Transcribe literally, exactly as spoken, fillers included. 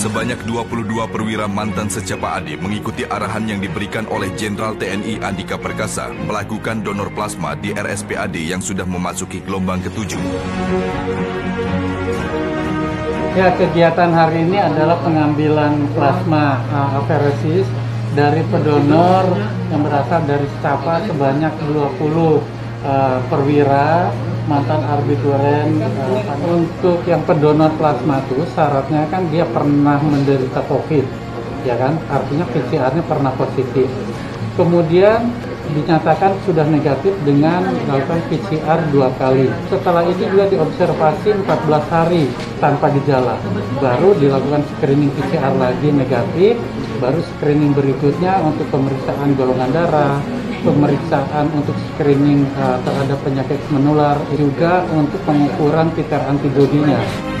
Sebanyak dua puluh dua perwira mantan secapa A D mengikuti arahan yang diberikan oleh Jenderal T N I Andika Perkasa melakukan donor plasma di R S P A D yang sudah memasuki gelombang ketujuh. Ya, kegiatan hari ini adalah pengambilan plasma uh, aferesis dari pendonor yang berasal dari secapa sebanyak dua puluh uh, perwira mantan arbituren. Uh, untuk yang pendonor plasma itu syaratnya kan dia pernah menderita COVID, ya kan? Artinya P C R-nya pernah positif. Kemudian dinyatakan sudah negatif dengan melakukan P C R dua kali. Setelah itu juga diobservasi empat belas hari tanpa gejala. Baru dilakukan screening P C R lagi negatif, baru screening berikutnya untuk pemeriksaan golongan darah, pemeriksaan untuk screening uh, terhadap penyakit menular, juga untuk pengukuran titer antibodinya.